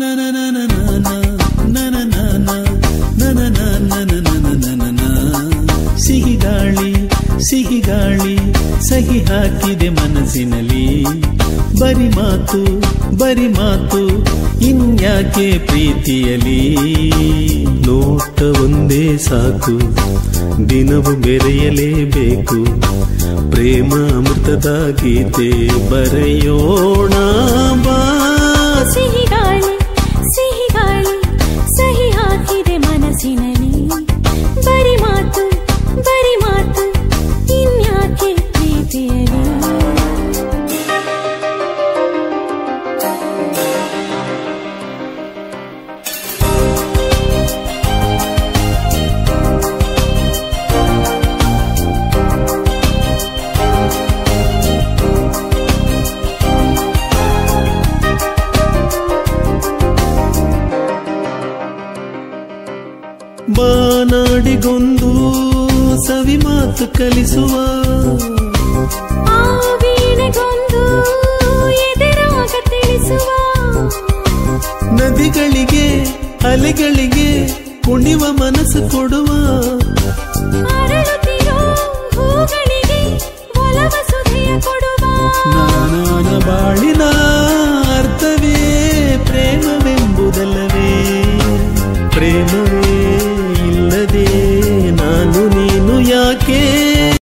ಸಿಹಿಗಾಳಿ ಸಿಹಿಗಾಳಿ ಸಹಿ ಹಾಕಿದೆ ಮನಸ್ಸಿನಲ್ಲಿ ಬರಿ ಮಾತು ಇನ್ಯಾಕೆ ಪ್ರೀತಿಯಲಿ ನೋಟ ಒಂದೇ ಸಾಕು ದಿನವು ಬೆರೆಯಲೇಬೇಕು ಪ್ರೇಮ ಅಮೃತದ ಗೀತೆ ಬರೆಯೋಣ ಬಾ ಸಿಹಿಗಾಳಿ ಸಿಹಿಗಾಳಿ ಸಹಿ ಹಾಕಿದೆ ಮನಸ್ಸಿನಲ್ಲಿ ಬರಿ ಮಾತು ಇನ್ಯಾಕೆ ಪ್ರೀತಿಯಲಿ ಬಾನಾಡಿಗೊಂದು ಸವಿ ಮಾತು ಕಲಿಸುವ ಆ ವೀಣೆಗೊಂದು ಎದೆರಾಗ ತಿಳಿಸುವ ನದಿಗಳಿಗೆ ಅಲೆಗಳಿಗೆ ಕುಣಿವ ಮನಸ್ಸು ಕೊಡುವ ಅರಳುತ್ತಿರೋ ಹೂಗಳಿಗೆ ಒಲವ ಸುಧೆಯ ಕೊಡುವ ನಾನಾನ ಬಾಳಿನ